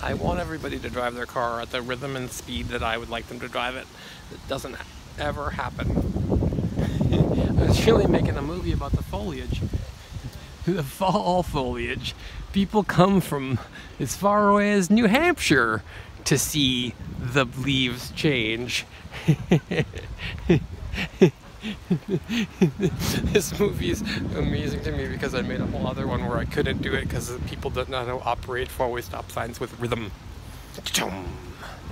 I want everybody to drive their car at the rhythm and speed that I would like them to drive it. It doesn't ever happen. I was really making a movie about the foliage. The fall foliage. People come from as far away as New Hampshire to see the leaves change. This movie is amazing to me because I made a whole other one where I couldn't do it because people did not know how to operate four-way stop signs with rhythm.